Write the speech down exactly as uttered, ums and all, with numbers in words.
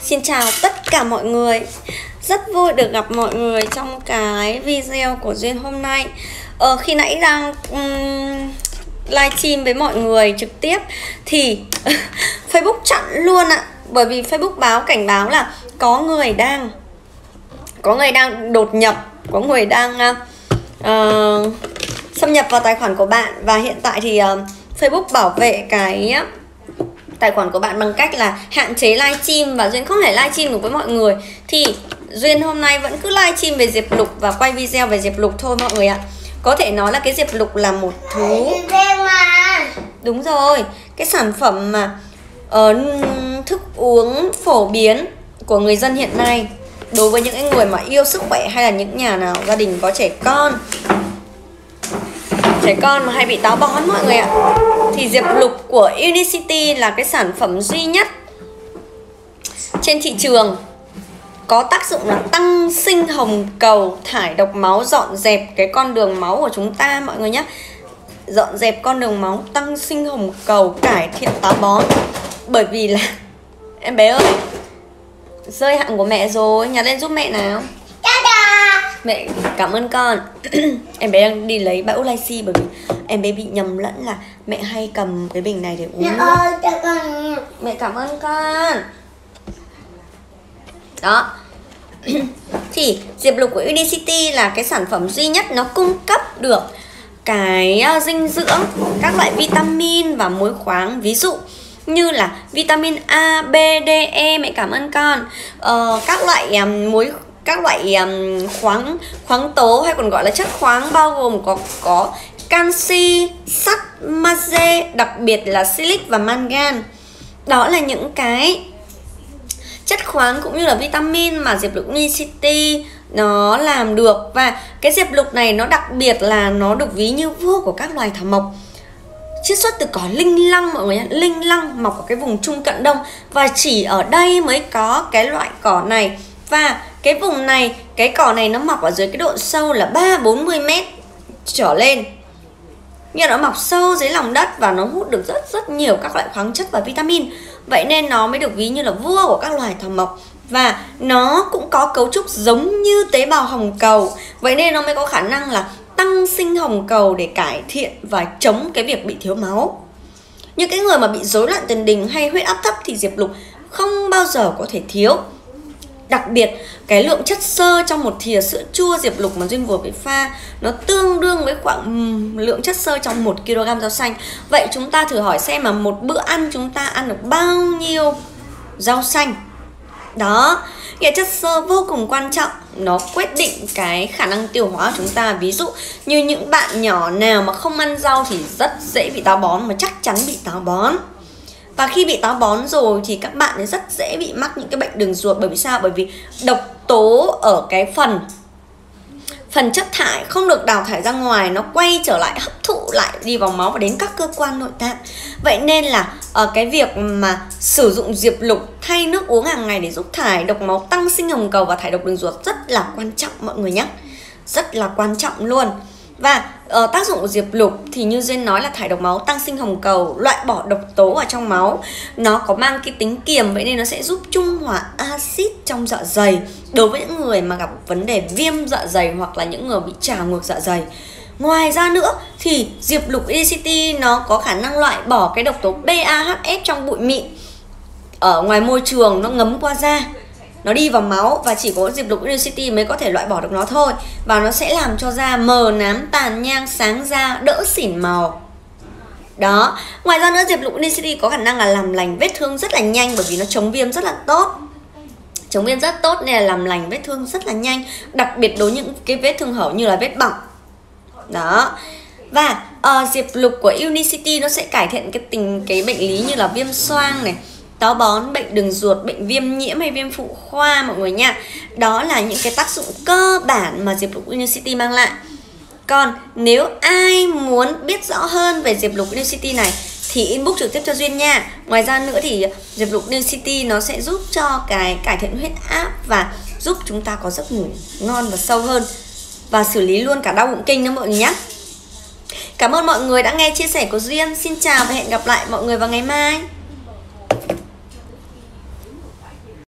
Xin chào tất cả mọi người. Rất vui được gặp mọi người trong cái video của Duyên hôm nay. ờ, Khi nãy đang um, livestream với mọi người trực tiếp thì Facebook chặn luôn ạ. Bởi vì Facebook báo cảnh báo là có người đang Có người đang đột nhập, có người đang uh, xâm nhập vào tài khoản của bạn. Và hiện tại thì uh, Facebook bảo vệ cái tài khoản của bạn bằng cách là hạn chế livestream, và Duyên không thể livestream được với mọi người. Thì Duyên hôm nay vẫn cứ livestream về Diệp Lục và quay video về Diệp Lục thôi mọi người ạ. Có thể nói là cái Diệp Lục là một thú. Đúng rồi, cái sản phẩm mà uh, thức uống phổ biến của người dân hiện nay. Đối với những người mà yêu sức khỏe hay là những nhà nào gia đình có trẻ con Trẻ con mà hay bị táo bón mọi người ạ, thì Diệp Lục của Unicity là cái sản phẩm duy nhất trên thị trường có tác dụng là tăng sinh hồng cầu, thải độc máu, dọn dẹp cái con đường máu của chúng ta mọi người nhé. Dọn dẹp con đường máu, tăng sinh hồng cầu, cải thiện táo bón. Bởi vì là em bé ơi, rơi hạng của mẹ rồi, nhặt lên giúp mẹ nào. Mẹ cảm ơn con. Em bé đang đi lấy bão Lyxi bởi vì em bé bị nhầm lẫn là mẹ hay cầm cái bình này để uống. Mẹ ơi, cho con. Mẹ cảm ơn con. Đó. Thì Diệp Lục của Unicity là cái sản phẩm duy nhất nó cung cấp được cái dinh dưỡng, các loại vitamin và muối khoáng. Ví dụ như là vitamin A, B, D, E. Mẹ cảm ơn con. ờ, Các loại um, muối các loại um, khoáng khoáng tố hay còn gọi là chất khoáng, bao gồm có có canxi, sắt, magie, đặc biệt là silic và mangan. Đó là những cái chất khoáng cũng như là vitamin mà Diệp Lục Unicity nó làm được. Và cái Diệp Lục này nó đặc biệt là nó được ví như vua của các loài thảo mộc, chiết xuất từ cỏ linh lăng mọi người nhé. Linh lăng mọc ở cái vùng Trung Cận Đông, và chỉ ở đây mới có cái loại cỏ này. Và cái vùng này, cái cỏ này nó mọc ở dưới cái độ sâu là ba bốn mươi mét trở lên. Nhưng nó mọc sâu dưới lòng đất và nó hút được rất rất nhiều các loại khoáng chất và vitamin. Vậy nên nó mới được ví như là vua của các loài thảo mộc. Và nó cũng có cấu trúc giống như tế bào hồng cầu. Vậy nên nó mới có khả năng là tăng sinh hồng cầu để cải thiện và chống cái việc bị thiếu máu. Những cái người mà bị rối loạn tiền đình hay huyết áp thấp thì Diệp Lục không bao giờ có thể thiếu. Đặc biệt cái lượng chất xơ trong một thìa sữa chua Diệp Lục mà Duyên vừa phải pha nó tương đương với khoảng um, lượng chất xơ trong một ki lô gam rau xanh. Vậy chúng ta thử hỏi xem mà một bữa ăn chúng ta ăn được bao nhiêu rau xanh. Đó, cái chất xơ vô cùng quan trọng, nó quyết định cái khả năng tiêu hóa của chúng ta. Ví dụ như những bạn nhỏ nào mà không ăn rau thì rất dễ bị táo bón, mà chắc chắn bị táo bón. Và khi bị táo bón rồi thì các bạn rất dễ bị mắc những cái bệnh đường ruột. Bởi vì sao? Bởi vì độc tố ở cái phần Phần chất thải không được đào thải ra ngoài, nó quay trở lại hấp thụ lại đi vào máu và đến các cơ quan nội tạng. Vậy nên là ở cái việc mà sử dụng Diệp Lục thay nước uống hàng ngày để giúp thải độc máu, tăng sinh hồng cầu và thải độc đường ruột rất là quan trọng mọi người nhé. Rất là quan trọng luôn. Và uh, tác dụng của Diệp Lục thì như Duyên nói là thải độc máu, tăng sinh hồng cầu, loại bỏ độc tố ở trong máu. Nó có mang cái tính kiềm, vậy nên nó sẽ giúp trung hòa axit trong dạ dày đối với những người mà gặp vấn đề viêm dạ dày hoặc là những người bị trào ngược dạ dày. Ngoài ra nữa thì Diệp Lục Unicity nó có khả năng loại bỏ cái độc tố bê a hát ép trong bụi mịn ở ngoài môi trường, nó ngấm qua da, nó đi vào máu, và chỉ có Diệp Lục Unicity mới có thể loại bỏ được nó thôi. Và nó sẽ làm cho da mờ nám, tàn nhang, sáng da, đỡ xỉn màu. Đó. Ngoài ra nữa, Diệp Lục Unicity có khả năng là làm lành vết thương rất là nhanh, bởi vì nó chống viêm rất là tốt. Chống viêm rất tốt nên là làm lành vết thương rất là nhanh, đặc biệt đối với những cái vết thương hở như là vết bỏng. Đó. Và uh, Diệp Lục của Unicity nó sẽ cải thiện cái tình cái bệnh lý như là viêm xoang này, táo bón, bệnh đường ruột, bệnh viêm nhiễm hay viêm phụ khoa mọi người nha. Đó là những cái tác dụng cơ bản mà Diệp Lục Unicity mang lại. Còn nếu ai muốn biết rõ hơn về Diệp Lục Unicity này thì inbox trực tiếp cho Duyên nha. Ngoài ra nữa thì Diệp Lục Unicity nó sẽ giúp cho cái cải thiện huyết áp và giúp chúng ta có giấc ngủ ngon và sâu hơn, và xử lý luôn cả đau bụng kinh nữa mọi người nhé. Cảm ơn mọi người đã nghe chia sẻ của Duyên. Xin chào và hẹn gặp lại mọi người vào ngày mai.